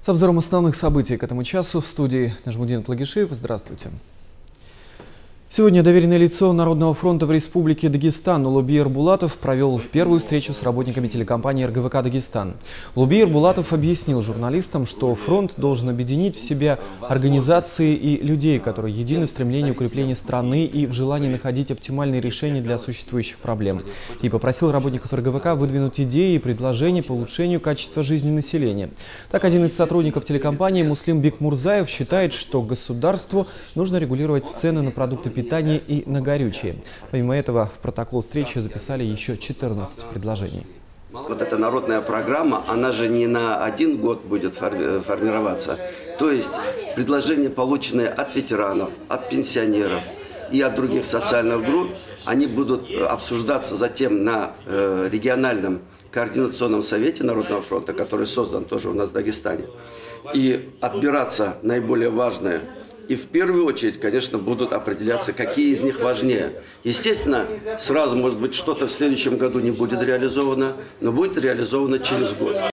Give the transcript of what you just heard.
С обзором основных событий к этому часу в студии Нажмудин Тлагишиев. Здравствуйте. Сегодня доверенное лицо Народного фронта в Республике Дагестан Улубиер Булатов провел первую встречу с работниками телекомпании РГВК «Дагестан». Улубиер Булатов объяснил журналистам, что фронт должен объединить в себя организации и людей, которые едины в стремлении укрепления страны и в желании находить оптимальные решения для существующих проблем. И попросил работников РГВК выдвинуть идеи и предложения по улучшению качества жизни населения. Так, один из сотрудников телекомпании Муслим Бекмурзаев считает, что государству нужно регулировать цены на продукты питания и на горючее. Помимо этого, в протокол встречи записали еще 14 предложений. Вот эта народная программа, она же не на один год будет формироваться. То есть предложения, полученные от ветеранов, от пенсионеров и от других социальных групп, они будут обсуждаться затем на региональном координационном совете Народного фронта, который создан тоже у нас в Дагестане. И отбираться наиболее важные. И в первую очередь, конечно, будут определяться, какие из них важнее. Естественно, сразу, может быть, что-то в следующем году не будет реализовано, но будет реализовано через год.